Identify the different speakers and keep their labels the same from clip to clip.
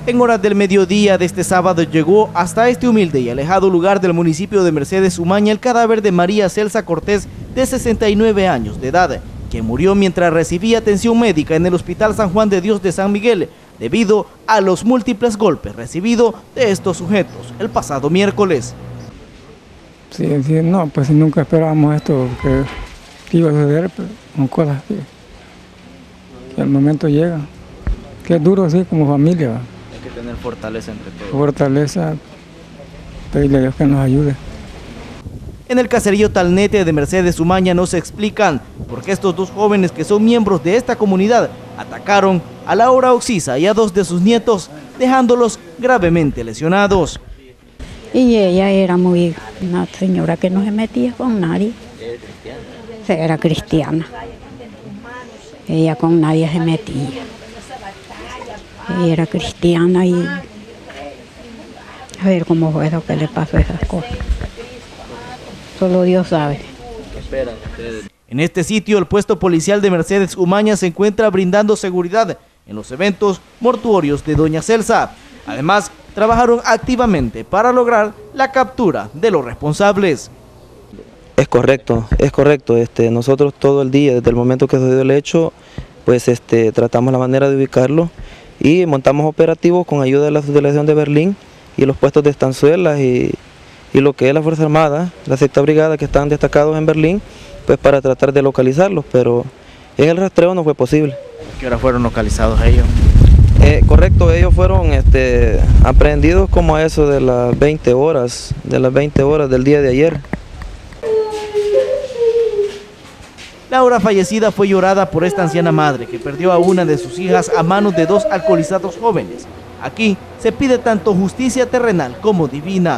Speaker 1: En horas del mediodía de este sábado llegó hasta este humilde y alejado lugar del municipio de Mercedes Umaña el cadáver de María Celsa Cortés, de 69 años de edad, que murió mientras recibía atención médica en el Hospital San Juan de Dios de San Miguel, debido a los múltiples golpes recibidos de estos sujetos el pasado miércoles.
Speaker 2: Sí, no, pues nunca esperábamos esto que iba a suceder, pero son cosas que al momento llegan. Que es duro, sí, como familia.
Speaker 1: Hay que tener fortaleza entre todos.
Speaker 2: Fortaleza, pedirle a Dios que nos ayude.
Speaker 1: En el caserío Talnete de Mercedes Umaña nos explican por qué estos dos jóvenes que son miembros de esta comunidad atacaron a Laura Oxisa y a dos de sus nietos, dejándolos gravemente lesionados.
Speaker 3: Y ella era una señora que no se metía con nadie. Era cristiana. Ella con nadie se metía. Ella era cristiana y a ver cómo fue eso que le pasó a esas cosas. Solo Dios sabe.
Speaker 1: ¿Qué esperan ustedes? En este sitio, el puesto policial de Mercedes Umaña se encuentra brindando seguridad en los eventos mortuorios de doña Celsa. Además, trabajaron activamente para lograr la captura de los responsables.
Speaker 4: Es correcto. Nosotros todo el día, desde el momento que sucedió el hecho, pues tratamos la manera de ubicarlo y montamos operativos con ayuda de la subdelegación de Berlín y los puestos de estanzuelas y lo que es la Fuerza Armada, la sexta brigada que están destacados en Berlín, pues para tratar de localizarlos, pero en el rastreo no fue posible.
Speaker 1: ¿A qué hora fueron localizados ellos?
Speaker 4: Correcto, ellos fueron aprehendidos como a eso de las 20 horas del día de ayer.
Speaker 1: Laura, fallecida, fue llorada por esta anciana madre que perdió a una de sus hijas a manos de dos alcoholizados jóvenes. Aquí se pide tanto justicia terrenal como divina.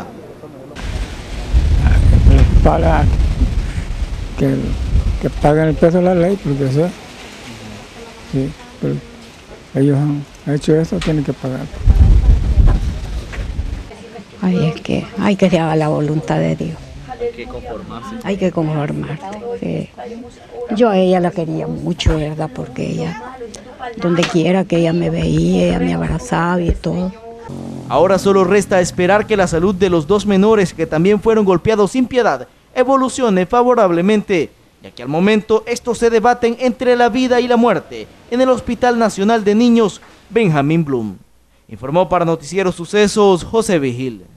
Speaker 2: Que paguen el peso de la ley, porque eso, sí, pero ellos han hecho eso, tienen que pagar.
Speaker 3: Ay, es que hay que hacer la voluntad de Dios.
Speaker 1: Hay que conformarse.
Speaker 3: Hay que conformarse. Sí. Yo a ella la quería mucho, ¿verdad? Porque ella, donde quiera que ella me veía, ella me abrazaba y todo.
Speaker 1: Ahora solo resta esperar que la salud de los dos menores que también fueron golpeados sin piedad evolucione favorablemente, ya que al momento estos se debaten entre la vida y la muerte en el Hospital Nacional de Niños Benjamín Blum. Informó para Noticiero Sucesos José Vigil.